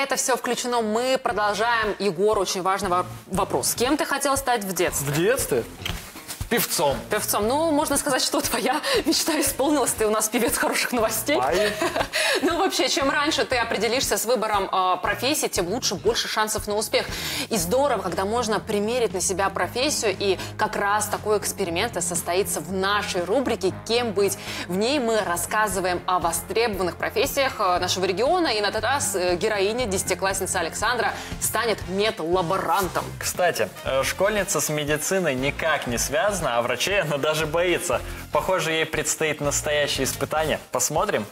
это все включено, мы продолжаем. Егор, очень важный вопрос. Кем ты хотел стать в детстве? В детстве? Певцом. Певцом. Ну, можно сказать, что твоя мечта исполнилась. Ты у нас певец хороших новостей. Ну, вообще, чем раньше ты определишься с выбором профессии, тем лучше, больше шансов на успех. И здорово, когда можно примерить на себя профессию. И как раз такой эксперимент состоится в нашей рубрике «Кем быть?». В ней мы рассказываем о востребованных профессиях нашего региона. И на этот раз героиня, десятиклассница Александра, станет медлаборантом. Кстати, школьница с медициной никак не связана, а врачей она даже боится. Похоже, ей предстоит настоящее испытание. Посмотрим.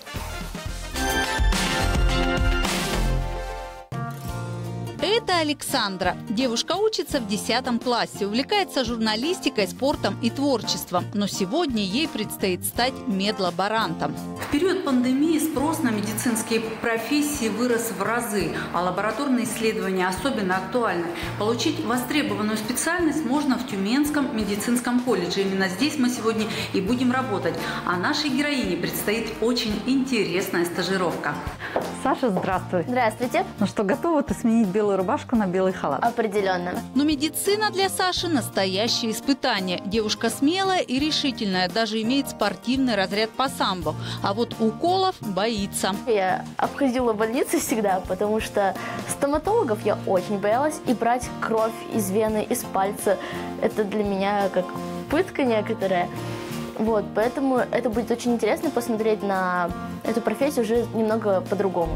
Это Александра. Девушка учится в 10 классе, увлекается журналистикой, спортом и творчеством. Но сегодня ей предстоит стать медлаборантом. В период пандемии спрос на медицинские профессии вырос в разы, а лабораторные исследования особенно актуальны. Получить востребованную специальность можно в Тюменском медицинском колледже. Именно здесь мы сегодня и будем работать. А нашей героине предстоит очень интересная стажировка. Саша, здравствуй. Здравствуйте. Ну что, готова ты сменить белую рубашку на белый халат? Определенно. Но медицина для Саши – настоящее испытание. Девушка смелая и решительная, даже имеет спортивный разряд по самбо. А вот уколов боится. Я обходила больницы всегда, потому что стоматологов я очень боялась. И брать кровь из вены, из пальца – это для меня как пытка некоторая. Вот, поэтому это будет очень интересно посмотреть на эту профессию уже немного по-другому.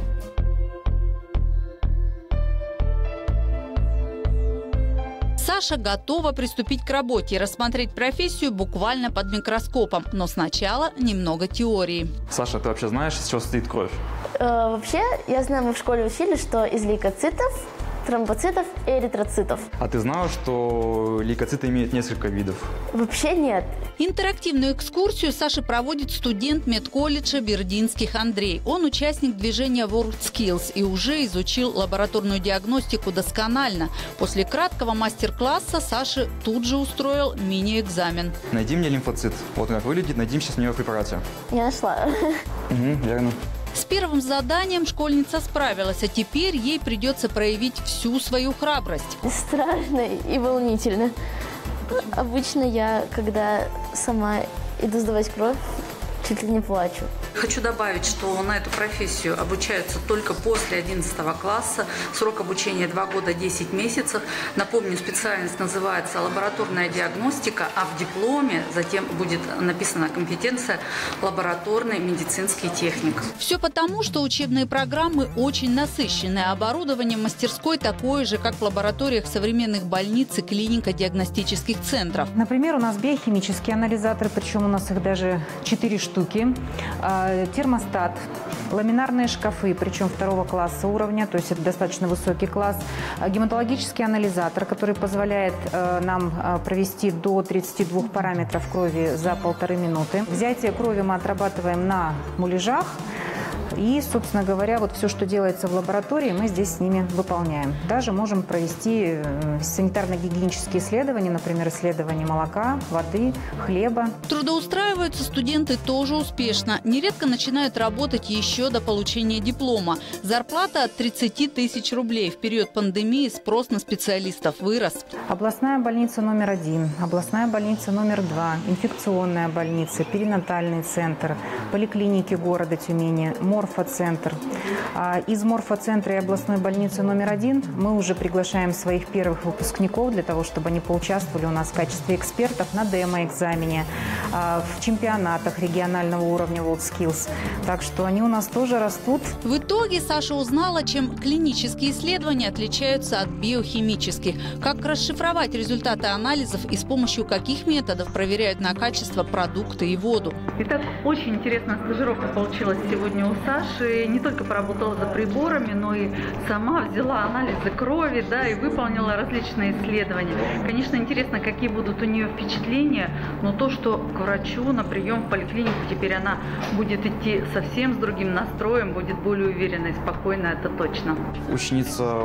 Саша готова приступить к работе и рассмотреть профессию буквально под микроскопом. Но сначала немного теории. Саша, ты вообще знаешь, из чего состоит кровь? Вообще, я знаю, мы в школе учили, что из лейкоцитов, тромбоцитов и эритроцитов. А ты знала, что лейкоциты имеют несколько видов? Вообще нет. Интерактивную экскурсию Саша проводит студент медколледжа Бердинских Андрей. Он участник движения WorldSkills и уже изучил лабораторную диагностику досконально. После краткого мастер-класса Саша тут же устроил мини-экзамен. Найди мне лимфоцит. Вот как выглядит, найди сейчас мне в препарате. Я нашла. Верно. С первым заданием школьница справилась, а теперь ей придется проявить всю свою храбрость. Страшно и волнительно. Обычно я, когда сама иду сдавать кровь, чуть ли не плачу. Хочу добавить, что на эту профессию обучаются только после 11 класса. Срок обучения 2 года 10 месяцев. Напомню, специальность называется лабораторная диагностика, а в дипломе затем будет написана компетенция лабораторный медицинский техник. Все потому, что учебные программы очень насыщенные, а оборудование мастерской такое же, как в лабораториях современных больниц и клинико-диагностических центров. Например, у нас биохимические анализаторы, причем у нас их даже 4 штуки. Термостат, ламинарные шкафы, причем 2 класса уровня, то есть это достаточно высокий класс. Гематологический анализатор, который позволяет нам провести до 32 параметров крови за 1,5 минуты. Взятие крови мы отрабатываем на муляжах. И, собственно говоря, вот все, что делается в лаборатории, мы здесь с ними выполняем. Даже можем провести санитарно-гигиенические исследования, например, исследования молока, воды, хлеба. Трудоустраиваются студенты тоже успешно. Нередко начинают работать еще до получения диплома. Зарплата от 30 тысяч рублей. В период пандемии спрос на специалистов вырос. Областная больница номер 1, областная больница номер 2, инфекционная больница, перинатальный центр, поликлиники города Тюмени, морфоцентр. Из морфоцентра и областной больницы номер 1 мы уже приглашаем своих первых выпускников для того, чтобы они поучаствовали у нас в качестве экспертов на демо-экзамене, в чемпионатах регионального уровня WorldSkills. Так что они у нас тоже растут. В итоге Саша узнала, чем клинические исследования отличаются от биохимических, как расшифровать результаты анализов и с помощью каких методов проверяют на качество продукты и воду. Итак, очень интересная стажировка получилась сегодня у Саши. Не только поработала за приборами, но и сама взяла анализы крови, да, и выполнила различные исследования. Конечно, интересно, какие будут у нее впечатления, но то, что к врачу на прием в поликлинику теперь она будет идти совсем с другим настроем, будет более уверенной, спокойной, это точно. Ученица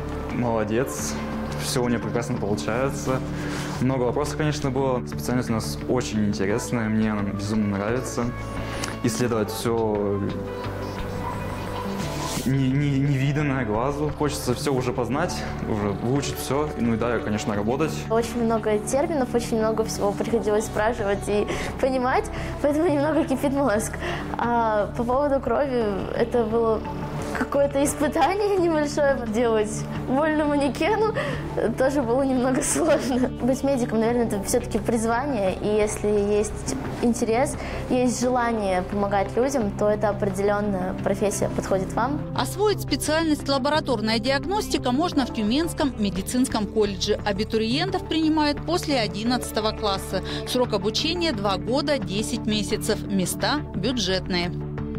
молодец, все у нее прекрасно получается. Много вопросов, конечно, было. Специальность у нас очень интересная, мне она безумно нравится. Исследовать все невиданное глазу. Хочется все уже познать, уже выучить все. Ну и да, конечно, работать. Очень много терминов, очень много всего приходилось спрашивать и понимать, поэтому немного кипит мозг. А по поводу крови, это было какое-то испытание небольшое делать. Больно манекену тоже было немного сложно. Быть медиком, наверное, это все-таки призвание, и если есть интерес, есть желание помогать людям, то это определенная профессия подходит вам. Освоить специальность лабораторная диагностика можно в Тюменском медицинском колледже. Абитуриентов принимают после 11 класса. Срок обучения 2 года 10 месяцев. Места бюджетные.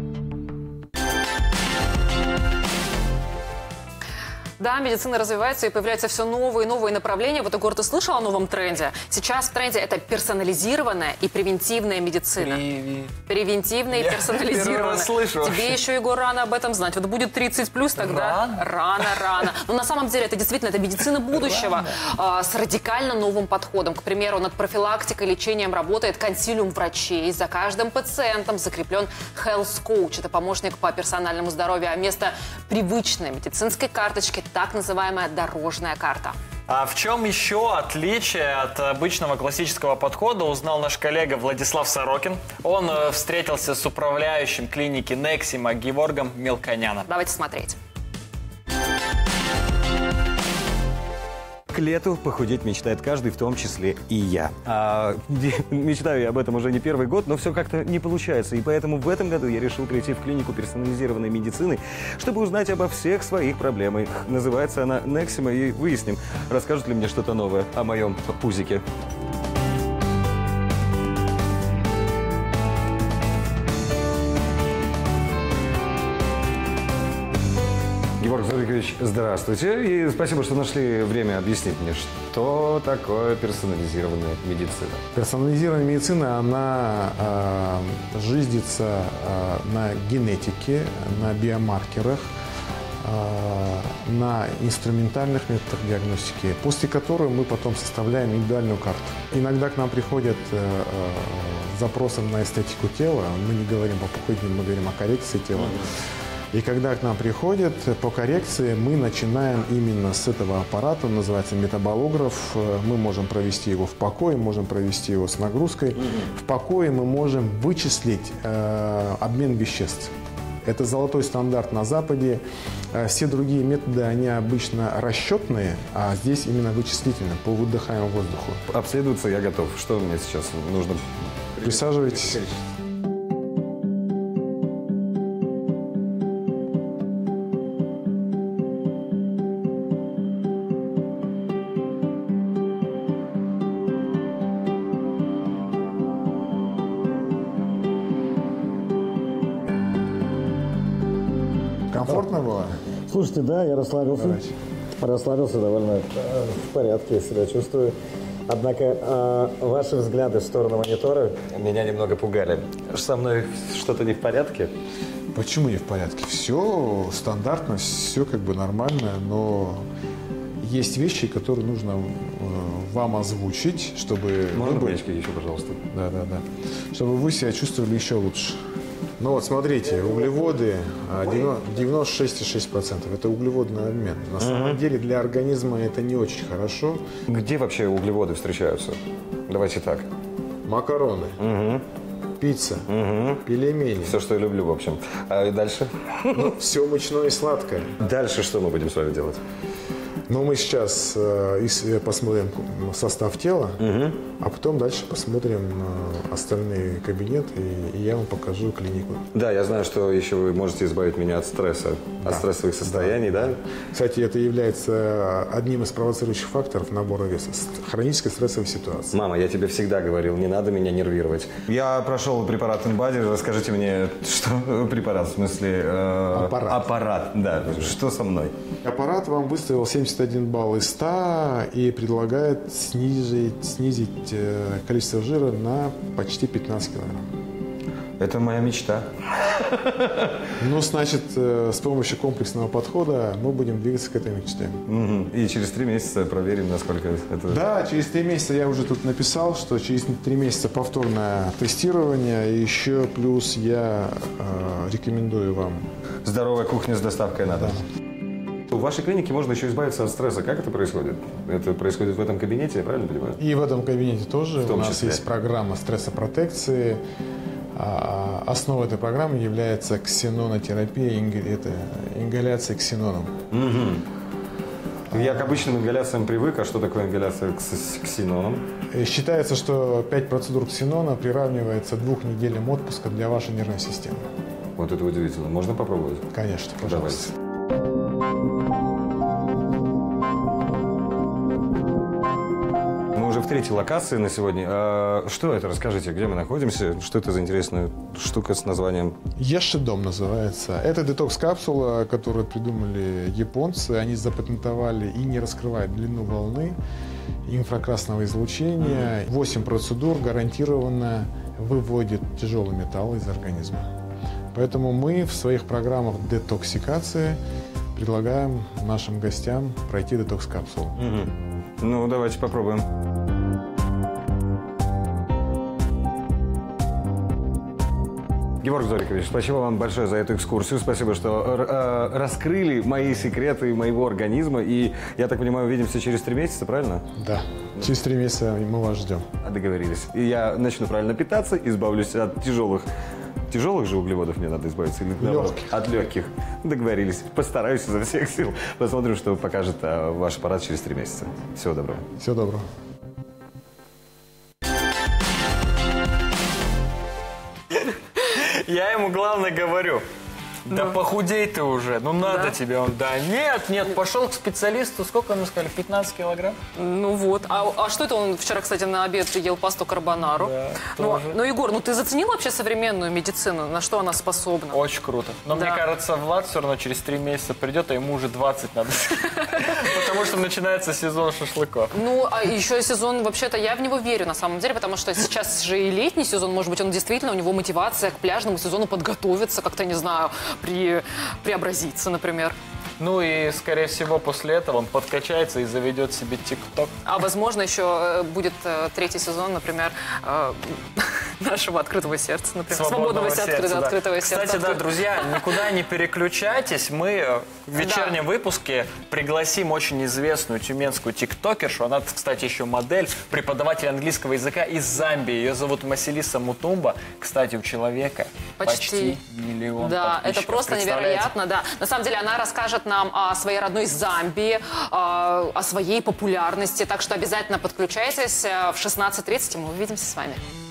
Да, медицина развивается и появляются все новые и новые направления. Вот, Егор, ты слышал о новом тренде? Сейчас в тренде это персонализированная и превентивная медицина. Превентивная и персонализированная. Тебе еще, Егор, рано об этом знать. Вот будет 30+, тогда рано. Но на самом деле это действительно это медицина будущего с радикально новым подходом. К примеру, над профилактикой и лечением работает консилиум врачей. За каждым пациентом закреплен health coach. Это помощник по персональному здоровью. А вместо привычной медицинской карточки так называемая дорожная карта. А в чем еще отличие от обычного классического подхода, узнал наш коллега Владислав Сорокин. Он встретился с управляющим клиники Нексима Геворгом Мелконяном. Давайте смотреть. К лету похудеть мечтает каждый, в том числе и я. Мечтаю я об этом уже не первый год, но все как-то не получается. И поэтому в этом году я решил прийти в клинику персонализированной медицины, чтобы узнать обо всех своих проблемах. Называется она Нексима, и выясним, расскажут ли мне что-то новое о моем пузике. Геворг Зурикович, здравствуйте. И спасибо, что нашли время объяснить мне, что такое персонализированная медицина. Персонализированная медицина, она зиждется на генетике, на биомаркерах, на инструментальных методах диагностики, после которой мы потом составляем индивидуальную карту. Иногда к нам приходят с запросом на эстетику тела. Мы не говорим о похудении, мы говорим о коррекции тела. И когда к нам приходят по коррекции, мы начинаем именно с этого аппарата, он называется метаболограф. Мы можем провести его в покое, можем провести его с нагрузкой. В покое мы можем вычислить обмен веществ. Это золотой стандарт на Западе. Все другие методы, они обычно расчетные, а здесь именно вычислительные, по выдыхаемому воздуху. Обследоваться я готов. Что мне сейчас нужно? Присаживайтесь. Комфортно было? Слушайте, да, я расслабился. Давайте. Расслабился довольно в порядке, я себя чувствую. Однако ваши взгляды в сторону монитора меня немного пугали. Со мной что-то не в порядке? Почему не в порядке? Все стандартно, все как бы нормально, но есть вещи, которые нужно вам озвучить, чтобы... Можно маечки еще, пожалуйста? Да. Чтобы вы себя чувствовали еще лучше. Ну вот, смотрите, углеводы 96,6%. Это углеводный обмен. На самом деле для организма это не очень хорошо. Где вообще углеводы встречаются? Давайте так. Макароны, пицца, пельмени. Все, что я люблю, в общем. А дальше? Ну, все мучное и сладкое. Дальше что мы будем с вами делать? Ну, мы сейчас посмотрим состав тела, а потом дальше посмотрим остальные кабинеты, и я вам покажу клинику. Да, я знаю, что еще вы можете избавить меня от стресса, от стрессовых состояний, да? Кстати, это является одним из провоцирующих факторов набора веса. Хроническая стрессовая ситуация. Мама, я тебе всегда говорил, не надо меня нервировать. Я прошел препарат InBody, расскажите мне, что препарат, в смысле... Аппарат, да. Что со мной? Аппарат вам выставил 71 балл из 100 и предлагает снизить количество жира на почти 15 килограмм. Это моя мечта. Ну, значит, с помощью комплексного подхода мы будем двигаться к этой мечте. И через 3 месяца проверим, насколько это... Да, через 3 месяца я уже тут написал, что через 3 месяца повторное тестирование. И еще плюс я рекомендую вам. Здоровая кухня с доставкой на дом. Да. В вашей клинике можно еще избавиться от стресса. Как это происходит? Это происходит в этом кабинете, я правильно понимаю? И в этом кабинете тоже. У нас есть программа стрессопротекции. Основой этой программы является ксенонотерапия, это ингаляция ксеноном. Я к обычным ингаляциям привык. А что такое ингаляция ксеноном? Считается, что 5 процедур ксенона приравнивается 2 неделям отпуска для вашей нервной системы. Вот это удивительно. Можно попробовать? Конечно, пожалуйста. Давайте. Мы уже в 3-й локации на сегодня. Что это? Расскажите, где мы находимся? Что это за интересная штука с названием? Ешидом называется. Это детокс-капсула, которую придумали японцы. Они запатентовали и не раскрывают длину волны инфракрасного излучения. 8 процедур гарантированно выводит тяжелый металл из организма. Поэтому мы в своих программах детоксикации предлагаем нашим гостям пройти детокс-капсулу. Ну, давайте попробуем. Геворг Зорикович, спасибо вам большое за эту экскурсию. Спасибо, что раскрыли мои секреты моего организма. И, я так понимаю, увидимся через 3 месяца, правильно? Да. Через 3 месяца мы вас ждем. Договорились. И я начну правильно питаться, избавлюсь от тяжелых же углеводов мне надо избавиться? Или легких. От легких. Договорились. Постараюсь изо всех сил. Посмотрим, что покажет ваш аппарат через 3 месяца. Всего доброго. Всего доброго. Я ему, главное, говорю, да похудей ты уже, ну надо тебе. Он, да нет, пошел к специалисту, сколько ему сказали, 15 килограмм? Ну вот, а что это он вчера, кстати, на обед ел пасту карбонару? Да, ну, Егор, ну ты заценил вообще современную медицину, на что она способна? Очень круто. Но мне кажется, Влад все равно через 3 месяца придет, а ему уже 20 надо. Потому что начинается сезон шашлыков. Ну, а еще сезон, вообще-то, я в него верю, на самом деле, потому что сейчас же и летний сезон, может быть, он действительно, у него мотивация к пляжному сезону подготовиться, как-то, не знаю, преобразиться, например. Ну и, скорее всего, после этого он подкачается и заведет себе ТикТок. А возможно, еще будет 3-й сезон, например, нашего открытого сердца, например. Свободного сердца, открытого сердца. Кстати, да, друзья, никуда не переключайтесь. Мы в вечернем выпуске пригласим очень известную тюменскую тиктокершу. Она, кстати, еще модель, преподаватель английского языка из Замбии. Ее зовут Масилиса Мутумба. Кстати, у человека почти 1 миллион Да, это просто невероятно, да. На самом деле, она расскажет нам о своей родной Замбии, о своей популярности. Так что обязательно подключайтесь в 16:30, и мы увидимся с вами.